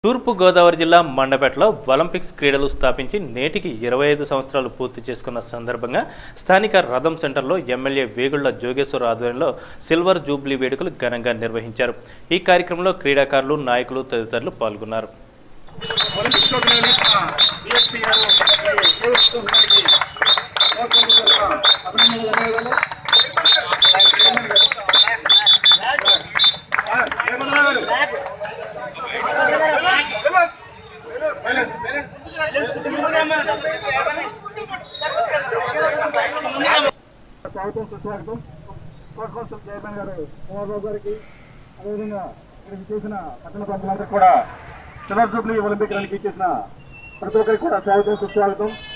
తూర్పు గోదావరి జిల్లా మండపేటలో ఒలింపిక్స్ క్రీడలు స్థాపించి నేటికి 25 సంవత్సరాలు పూర్తి చేసుకున్న సందర్భంగా స్థానిక రథం సెంటర్లో ఎమ్మెల్యే వేగుళ్ల జోగేశ్వర ఆధ్వర్యంలో సిల్వర్ జూబ్లీ వేడుకలు ఘనంగా నిర్వహించారు. ఈ కార్యక్రమంలో క్రీడాకారులు, నాయకులు తదితరులు పాల్గొన్నారు. స్వాగతం సుస్వాగతం. కోర్టు చైర్మన్ గారు కుమార్బాబు గారికి, అదేవిధంగా ఇక్కడికి చేసిన పట్టణ ప్రజలందరికీ కూడా సిల్వర్ జూబ్లీ ఒలింపిక్ రన్కి చేసిన ప్రతి ఒక్కరికి కూడా స్వాగతం సుస్వాగతం.